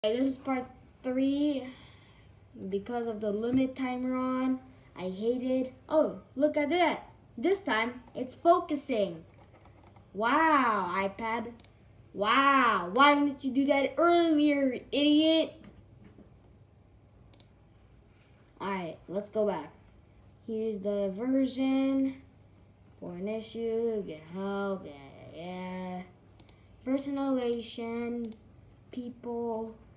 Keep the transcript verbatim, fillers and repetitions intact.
Okay, this is part three. Because of the limit timer on, I hated. Oh, look at that. This time, it's focusing. Wow, iPad. Wow, why didn't you do that earlier, idiot? Alright, let's go back. Here's the version. For an issue, get help, yeah, yeah. Personalization, people.